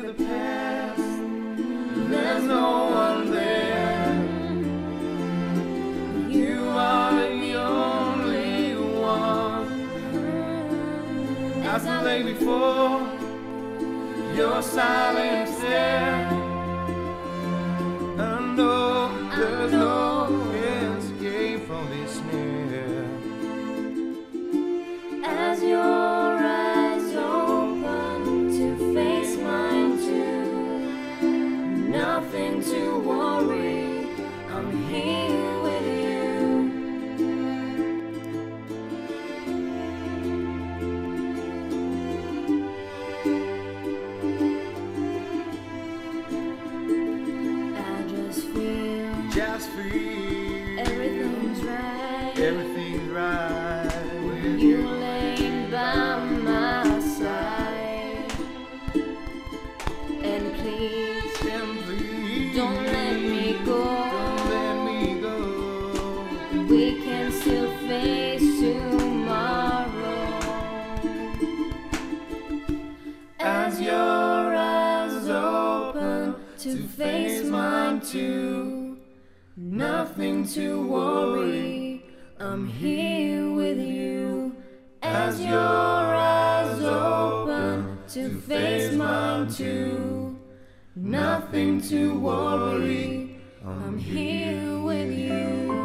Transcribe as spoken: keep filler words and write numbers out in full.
with the past. There's no one there. You are the only one. As I lay before your silent stare, I know there's no escape from this snare. As your eyes open to face mine too, nothing to worry, I'm here with you. I just feel, Just feel everything's right, everything's right with you you. laying by my side. And please, Simply don't let me go. Don't let me go. We can still face tomorrow. As your eyes open to face mine too, nothing to worry, I'm here with you. As your eyes open to face mine too, nothing to worry, I'm here with you.